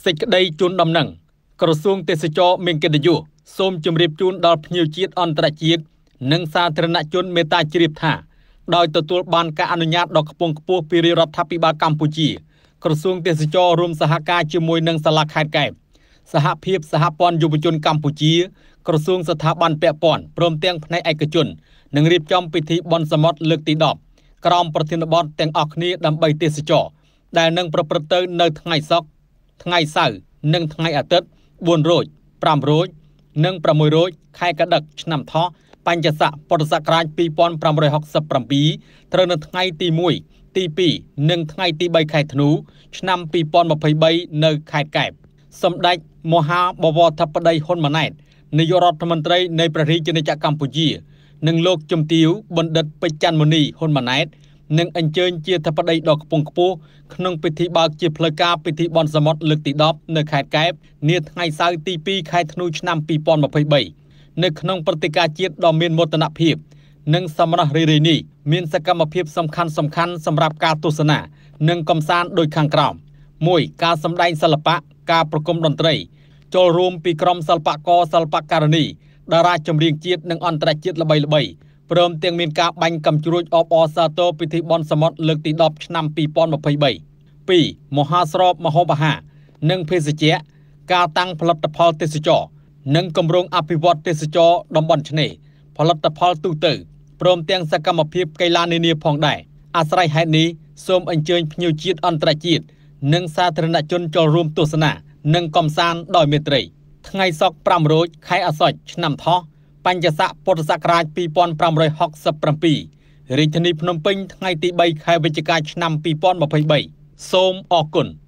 សេចក្តីជូនដំណឹងក្រសួងទេសចរមានកិត្តិយសសូមជម្រាបជូនដល់ភ្ញៀវជាតិអន្តរជាតិនិងសាធារណជនមេត្តាជ្រាបថាដោយទទួលបានការអនុញ្ញាតដ៏ខ្ពង់ខ្ពស់ពីរាជរដ្ឋាភិបាលកម្ពុជាក្រសួងទេសចររួមសហការជាមួយនឹងសាលាខេត្តកែបសហភាពសហព័ន្ធយុវជនកម្ពុជាក្រសួងស្ថាប័នពាក់ព័ន្ធព្រមទាំងផ្នែកឯកជននឹងរៀបចំពិធីបុណ្យសមុទ្រលើកទី10ក្រោមប្រធានបទទាំងអស់គ្នាដើម្បីទេសចរដែលនឹងប្រព្រឹត្តទៅនៅថ្ងៃសុក្រថ្ងៃសៅរ៍និងថ្ងៃអាទិត្យ4រោច5រោចនិង6រោចខែកដឹកឆ្នាំថោះបញ្ញស័កពុទ្ធសករាជ2567ត្រូវនៅថ្ងៃទី1ទី2និងថ្ងៃទី3ខែធ្នូឆ្នាំ2023នៅខេត្តកែបសម្ដេចមហាបវរធិបតីហ៊ុនម៉ាណែតនាយករដ្ឋមន្ត្រីនៃព្រះរាជាណាចក្រកម្ពុជានិងលោកជំទាវបណ្ឌិតពេជ្រច័ន្ទមុនីហ៊ុនម៉ាណែតនឹងអញ្ជើញជាធិបតីដ៏ខ្ពង់ខ្ពស់ក្នុងពិធីបើកជាផ្លូវការពិធីបុណ្យសមុទ្រលើកទី10នៅខេត្តកែបនាថ្ងៃសៅរ៍ទី2ខែធ្នូឆ្នាំ2023នៅក្នុងព្រឹត្តិការណ៍ជាតិដ៏មានមោទនភាពនិងសម្រស់រីករាយនេះមានសកម្មភាពសំខាន់សម្រាប់ការទស្សនានិងកម្សាន្តដូចខាងក្រោម 1. ការសម្ដែងសិល្បៈការប្រគំតន្ត្រីចូលរួមពីក្រុមសិល្បករសិល្បករនីតារាចម្រៀងជាតិនិងអន្តរជាតិល្បីៗព្រមទាំងមានការបាញ់កាំជ្រួចអបអរសាទរពិធីបុណ្យសមុទ្រលើកទី10ឆ្នាំ2023 2. មហាស្រពម្ហូបអាហារនិងភេសជ្ជៈការតាំងផលិតផលទេសចរនិងគម្រោងអភិវឌ្ឍទេសចរតំបន់ឆ្នេរផលិតផលទូទៅព្រមទាំងសកម្មភាពកីឡានានាផងដែរអាស្រ័យហេតុនេះសូមអញ្ជើញភ្ញៀវជាតិអន្តរជាតិនិងសាធារណជនចូលរួមទស្សនានិងកម្សាន្តដោយមេត្រីថ្ងៃសុក្រ5រោចខែអាសត់ឆ្នាំថោះបញ្ញស័កពុទ្ធសករាជ2567រាជធានីភ្នំពេញថ្ងៃទី3ខែវិច្ឆិកាឆ្នាំ2023សូមអរគុណ